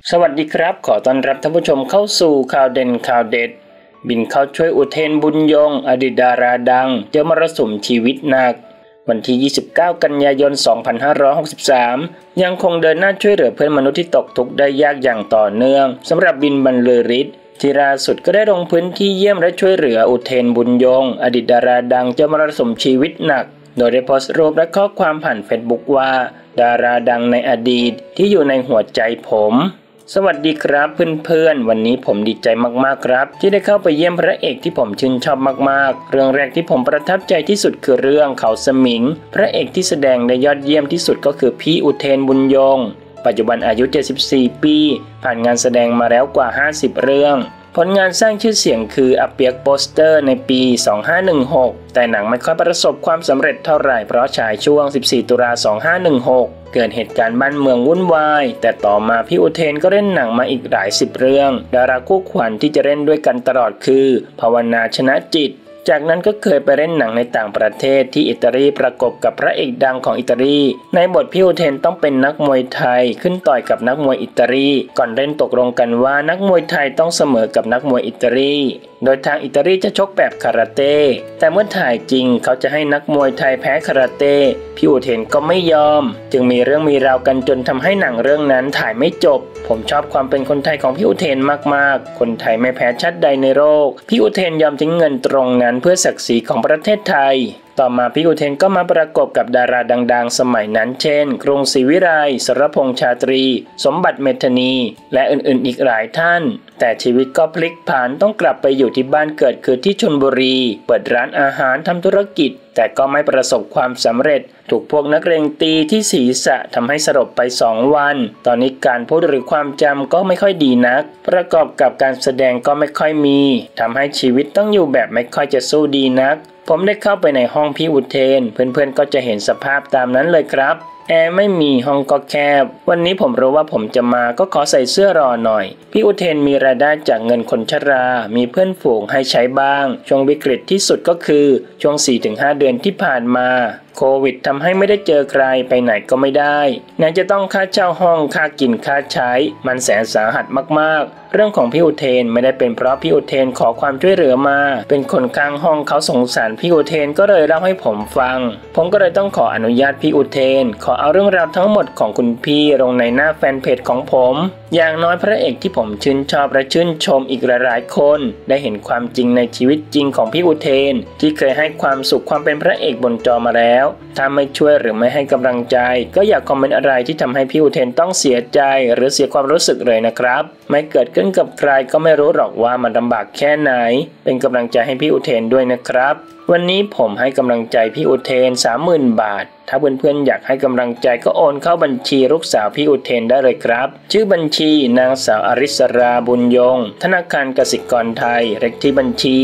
สวัสดีครับขอต้อนรับท่านผู้ชมเข้าสู่ข่าวเด่นข่าวเด็ดบินเข้าช่วยอุเทนบุญยงอดีตดาราดังเจอมรสุมชีวิตหนักวันที่ 29 กันยายน 2563 ยังคงเดินหน้าช่วยเหลือเพื่อนมนุษย์ที่ตกทุกข์ได้ยากอย่างต่อเนื่องสำหรับบินบรรลือฤทธิ์ที่ล่าสุดก็ได้ลงพื้นที่เยี่ยมและช่วยเหลืออุเทนบุญยงอดีตดาราดังเจอมรสุมชีวิตหนักโดยได้โพสต์รูปและข้อความผ่านเฟซบุ๊กว่าดาราดังในอดีตที่อยู่ในหัวใจผมสวัสดีครับเพื่อนๆวันนี้ผมดีใจมากๆครับที่ได้เข้าไปเยี่ยมพระเอกที่ผมชื่นชอบมากๆเรื่องแรกที่ผมประทับใจที่สุดคือเรื่องเขาสมิงพระเอกที่แสดงได้ยอดเยี่ยมที่สุดก็คือพี่อุเทนบุญยงปัจจุบันอายุ74ปีผ่านงานแสดงมาแล้วกว่า50เรื่องผลงานสร้างชื่อเสียงคืออเปียกโปสเตอร์ในปี 2516 แต่หนังไม่ค่อยประสบความสำเร็จเท่าไหร่เพราะฉายช่วง 14 ตุลาคม 2516 เกิดเหตุการณ์บ้านเมืองวุ่นวายแต่ต่อมาพี่อุเทนก็เล่นหนังมาอีกหลายสิบเรื่องดาราคู่ขวัญที่จะเล่นด้วยกันตลอดคือภาวนาชนะจิตจากนั้นก็เคยไปเล่นหนังในต่างประเทศที่อิตาลีประกบกับพระเอกดังของอิตาลีในบทพี่อุเทนต้องเป็นนักมวยไทยขึ้นต่อยกับนักมวยอิตาลีก่อนเล่นตกลงกันว่านักมวยไทยต้องเสมอกับนักมวยอิตาลีโดยทางอิตาลีจะชกแบบคาราเต้แต่เมื่อถ่ายจริงเขาจะให้นักมวยไทยแพ้คาราเต้พี่อุเทนก็ไม่ยอมจึงมีเรื่องมีราวกันจนทำให้หนังเรื่องนั้นถ่ายไม่จบผมชอบความเป็นคนไทยของพี่อุเทนมากๆคนไทยไม่แพ้ชาติใดในโลกพี่อุเทนยอมทิ้งเงินตรงนั้นเพื่อศักดิ์ศรีของประเทศไทยต่อมาพี่อุเทนก็มาประกบกับดาราดังๆสมัยนั้นเช่นกรุงศรีวิไลสรพงษ์ชาตรีสมบัติเมธานีและอื่นๆอีกหลายท่านแต่ชีวิตก็พลิกผันต้องกลับไปอยู่ที่บ้านเกิดคือที่ชลบุรีเปิดร้านอาหารทำธุรกิจแต่ก็ไม่ประสบความสำเร็จถูกพวกนักเลงตีที่ศีรษะทำให้สลบไป2 วันตอนนี้การพูดหรือความจำก็ไม่ค่อยดีนักประกอบกับการแสดงก็ไม่ค่อยมีทำให้ชีวิตต้องอยู่แบบไม่ค่อยจะสู้ดีนักผมได้เข้าไปในห้องพี่อุเทนเพื่อนๆก็จะเห็นสภาพตามนั้นเลยครับแอร์ไม่มีห้องก็แคบวันนี้ผมรู้ว่าผมจะมาก็ขอใส่เสื้อรอหน่อยพี่อุเทนมีรายได้จากเงินคนชรามีเพื่อนฝูงให้ใช้บ้างช่วงวิกฤตที่สุดก็คือช่วง 4-5 เดือนที่ผ่านมาโควิดทำให้ไม่ได้เจอใครไปไหนก็ไม่ได้ไหนจะต้องค่าเช่าห้องค่ากินค่าใช้มันแสนสาหัสมากๆเรื่องของพี่อุเทนไม่ได้เป็นเพราะพี่อุเทนขอความช่วยเหลือมาเป็นคนข้างห้องเขาสงสารพี่อุเทนก็เลยเล่าให้ผมฟังผมก็เลยต้องขออนุญาตพี่อุเทนขอเอาเรื่องราวทั้งหมดของคุณพี่ลงในหน้าแฟนเพจของผมอย่างน้อยพระเอกที่ผมชื่นชอบและชื่นชมอีกหลายๆคนได้เห็นความจริงในชีวิตจริงของพี่อุเทนที่เคยให้ความสุขความเป็นพระเอกบนจอมาแล้วถ้าไม่ช่วยหรือไม่ให้กำลังใจก็อย่าคอมเมนต์อะไรที่ทำให้พี่อุเทนต้องเสียใจหรือเสียความรู้สึกเลยนะครับไม่เกิดขึ้นกับใครก็ไม่รู้หรอกว่ามันลำบากแค่ไหนเป็นกำลังใจให้พี่อุเทนด้วยนะครับวันนี้ผมให้กำลังใจพี่อุเทน 30,000 บาทถ้าเพื่อนๆอยากให้กำลังใจก็โอนเข้าบัญชีลูกสาวพี่อุเทนได้เลยครับชื่อบัญชีนางสาวอริสราบุญยงธนาคารกสิกรไทยเลขที่บัญชี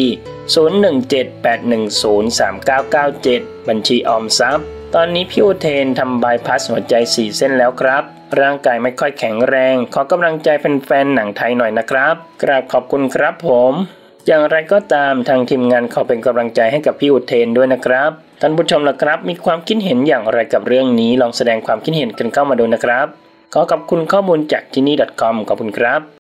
0178103997บัญชีออมทรัพย์ตอนนี้พี่อุเทนทำบายพาสหัวใจ4 เส้นแล้วครับร่างกายไม่ค่อยแข็งแรงขอกำลังใจแฟนๆหนังไทยหน่อยนะครับกราบขอบคุณครับผมอย่างไรก็ตามทางทีมงานขอเป็นกำลังใจให้กับพี่อุเทนด้วยนะครับท่านผู้ชมล่ะครับมีความคิดเห็นอย่างไรกับเรื่องนี้ลองแสดงความคิดเห็นกันเข้ามาดูนะครับขอขอบคุณข้อมูลจากที่นี่ .com ขอบคุณครับ